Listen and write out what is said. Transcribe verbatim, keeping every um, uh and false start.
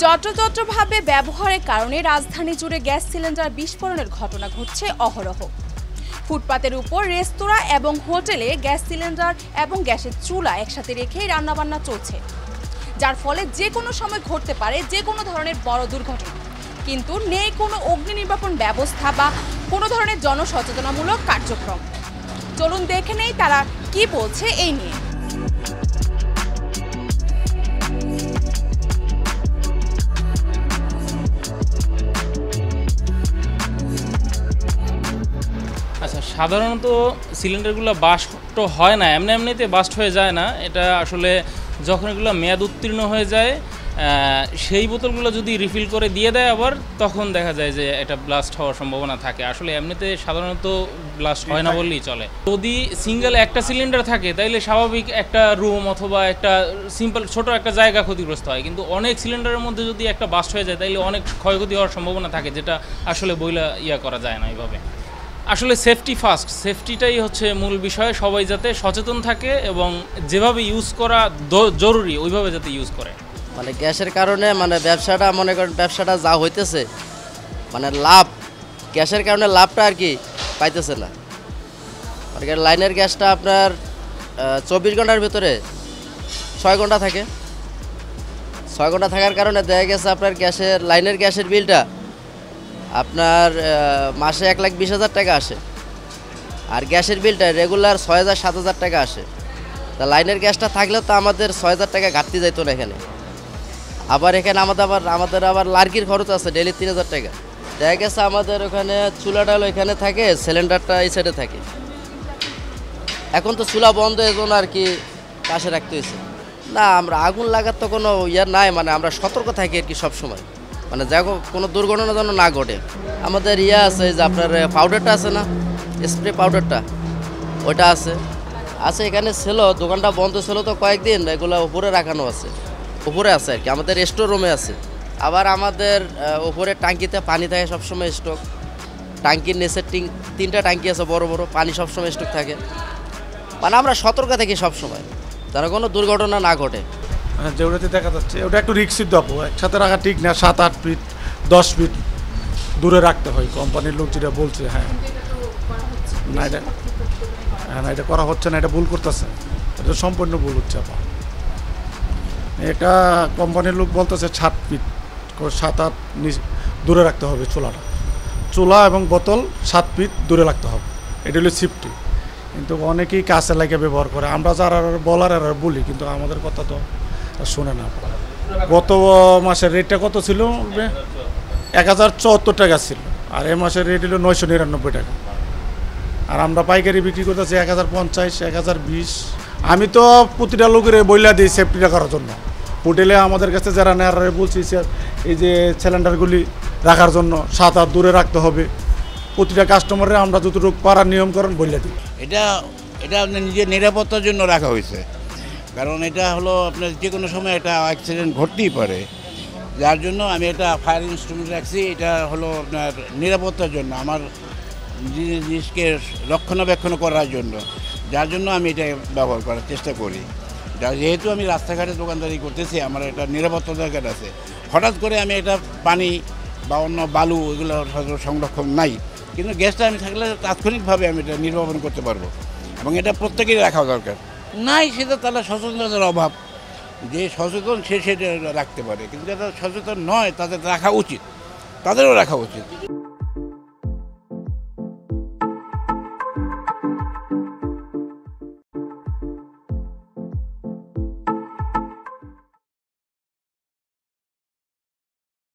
যত্রতত্রভাবে ব্যবহারের কারণে রাজধানী জুড়ে গ্যাস সিলিন্ডার বিস্ফোরণের ঘটনা ঘটছে অহরহ। ফুটপাতের উপর রেস্তোরাঁ এবং হোটেলে গ্যাস সিলিন্ডার এবং গ্যাসের চুলা একসাথে রেখেই রান্নাবান্না চলছে, যার ফলে যে কোনো সময় ঘটতে পারে যে কোনো ধরনের বড় দুর্ঘটনা। কিন্তু নেই কোনো অগ্নি নির্বাপন ব্যবস্থা বা কোনো ধরনের জনসচেতনামূলক কার্যক্রম। চলুন দেখে নেই তারা কি বলছে এই নিয়ে। আচ্ছা, সাধারণত সিলিন্ডারগুলো বাস্ট হয় না, এমনি এমনিতে বাস্ট হয়ে যায় না। এটা আসলে যখন এগুলো মেয়াদ উত্তীর্ণ হয়ে যায়, সেই বোতলগুলো যদি রিফিল করে দিয়ে দেয় আবার, তখন দেখা যায় যে এটা ব্লাস্ট হওয়ার সম্ভাবনা থাকে। আসলে এমনিতে সাধারণত ব্লাস্ট হয় না বললেই চলে। যদি সিঙ্গেল একটা সিলিন্ডার থাকে তাইলে স্বাভাবিক একটা রুম অথবা একটা সিম্পল ছোট একটা জায়গা ক্ষতিগ্রস্ত হয়, কিন্তু অনেক সিলিন্ডারের মধ্যে যদি একটা বাস্ট হয়ে যায় তাইলে অনেক ক্ষয়ক্ষতি হওয়ার সম্ভাবনা থাকে, যেটা আসলে বইলা ইয়া করা যায় না এইভাবে। আসলে সেফটি ফার্স্ট, সেফটিটাই হচ্ছে মূল বিষয়। সবাই যাতে সচেতন থাকে এবং যেভাবে ইউজ করা জরুরি ওইভাবে যাতে ইউজ করে। মানে গ্যাসের কারণে মানে ব্যবসাটা মনে করেন ব্যবসাটা যা হইতেছে, মানে লাভ গ্যাসের কারণে লাভটা আর কি পাইতেছে না। মানে লাইনের গ্যাসটা আপনার চব্বিশ ঘন্টার ভিতরে ছয় ঘন্টা থাকে। ছয় ঘন্টা থাকার কারণে দেখা গেছে আপনার গ্যাসের লাইনের গ্যাসের বিলটা আপনার মাসে এক লাখ বিশ হাজার টাকা আসে, আর গ্যাসের বিলটা রেগুলার ছয় হাজার সাত হাজার টাকা আসে। তা লাইনের গ্যাসটা থাকলে তো আমাদের ছয় হাজার টাকা ঘাটতি যাইতো না এখানে। আবার এখানে আমাদের আবার আমাদের আবার লার্কির খরচ আছে ডেলি তিন হাজার টাকা। দেখা গেছে আমাদের ওখানে চুলাটা হলো এখানে থাকে, সিলিন্ডারটা এই সাইডে থাকে। এখন তো চুলা বন্ধ, এই জন্য আর কি কাছে রাখতে হয়েছে। না, আমরা আগুন লাগার তো কোনো ইয়ার নাই, মানে আমরা সতর্ক থাকি আর কি সবসময়, মানে যা কোনো দুর্ঘটনা যেন না ঘটে। আমাদের ইয়া আছে যে আপনার পাউডারটা আছে না, স্প্রে পাউডারটা, ওইটা আছে আছে এখানে ছিল। দোকানটা বন্ধ ছিল তো কয়েকদিন, এগুলো উপরে রাখানো আছে, উপরে আছে আর কি, আমাদের স্টোর রুমে আছে। আবার আমাদের উপরে ট্যাঙ্কিতে পানি থাকে সবসময় স্টক। ট্যাঙ্কির নিচে টিং তিনটা ট্যাঙ্কি আছে বড় বড়, পানি সবসময় স্টক থাকে। মানে আমরা সতর্ক থাকি সবসময় যেন কোনো দুর্ঘটনা না ঘটে। যেগুলোতে দেখা যাচ্ছে ওটা একটু রিক্সির দাবো, একসাথে রাখা ঠিক না। সাত আট ফিট দশ ফিট দূরে রাখতে হয়, কোম্পানির লোক যেটা বলছে। হ্যাঁ না, এটা হ্যাঁ না এটা করা হচ্ছে না, এটা ভুল করতেছে, এটা সম্পূর্ণ ভুল হচ্ছে। আপা এটা কোম্পানির লোক বলতেছে সাত ফিট সাত আট দূরে রাখতে হবে চুলাটা, চুলা এবং বোতল সাত ফিট দূরে রাখতে হবে, এটা হলো সেফটি। কিন্তু অনেকেই কাছে লাগে ব্যবহার করে, আমরা যারা বলার আর বলি, কিন্তু আমাদের কথা তো শোনে না। গত মাসের রেটটা কত ছিল? এক হাজার চুয়াত্তর টাকা ছিল, আর এ মাসের রেট হলো নয়শো নিরানব্বই টাকা। আর আমরা পাইকারি বিক্রি করতেছি এক হাজার পঞ্চাশ, এক হাজার বিশ। আমি তো প্রতিটা লোকের বইলা দিই সেফটিটা করার জন্য। হোটেলে আমাদের কাছে যারা নেয়ার বলছি এই যে সিলিন্ডারগুলি রাখার জন্য সাত হাত দূরে রাখতে হবে। প্রতিটা কাস্টমারে আমরা যতটুকু পাড়ার নিয়মকরণ বলে দিই। এটা এটা আপনার নিজের নিরাপত্তার জন্য রাখা হয়েছে, কারণ এটা হলো আপনার যে কোনো সময় একটা অ্যাক্সিডেন্ট ঘটতেই পারে, যার জন্য আমি এটা ফায়ার ইনস্ট্রুমেন্ট রাখছি। এটা হলো আপনার নিরাপত্তার জন্য, আমার জিনিসকে রক্ষণাবেক্ষণ করার জন্য, যার জন্য আমি এটা ব্যবহার করার চেষ্টা করি। যেহেতু আমি রাস্তাঘাটে দোকানদারি করতেছি, আমার একটা নিরাপত্তা দরকার আছে। হঠাৎ করে আমি এটা পানি বা অন্য বালু এগুলো সংরক্ষণ নাই, কিন্তু গ্যাসটা আমি থাকলে তাৎক্ষণিকভাবে আমি এটা নির্বাপন করতে পারবো, এবং এটা প্রত্যেকেরই রাখা দরকার। নাই সেটা তাহলে সচেতনতার অভাব, যে সচেতন সে সেটা রাখতে পারে, কিন্তু যারা সচেতন নয় তাদের রাখা উচিত, তাদেরও রাখা উচিত।